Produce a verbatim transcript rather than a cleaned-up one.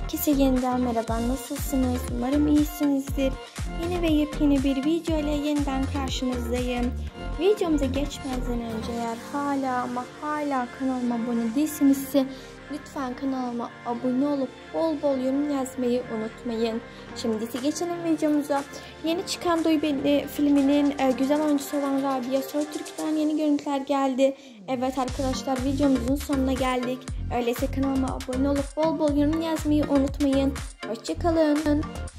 Herkese yeniden merhaba, nasılsınız? Umarım iyisinizdir. Yeni ve yepyeni bir video ile yeniden karşınızdayım. Videomuza geçmeden önce eğer hala ama hala kanalıma abone değilseniz lütfen kanalıma abone olup bol bol yorum yazmayı unutmayın. Şimdi ise geçelim videomuza. Yeni çıkan Duy Beni filminin e, güzel oyuncusu olan Rabia Soytürk'ten yeni görüntüler geldi. Evet arkadaşlar, videomuzun sonuna geldik. Öyleyse kanalıma abone olup bol bol yorum yazmayı unutmayın. Hoşçakalın.